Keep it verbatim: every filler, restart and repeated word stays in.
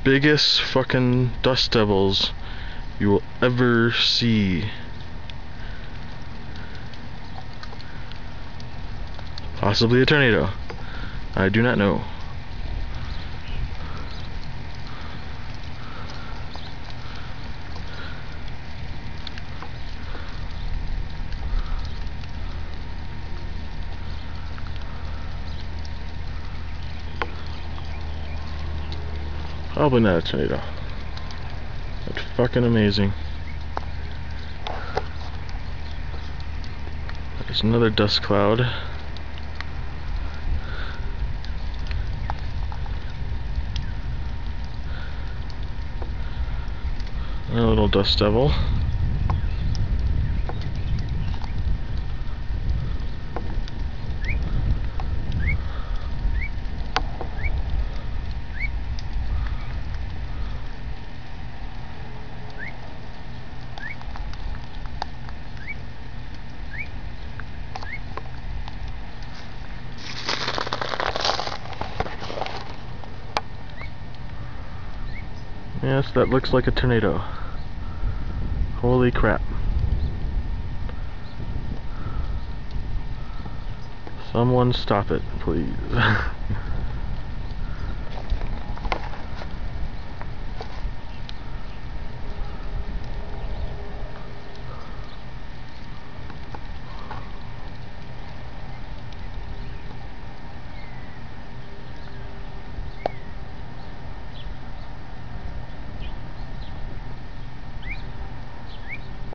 biggest fucking dust devils you will ever see. Possibly a tornado. I do not know. Probably not a tornado. That's fucking amazing. There's another dust cloud. A little dust devil. Yes, that looks like a tornado. Holy crap. Someone stop it, please.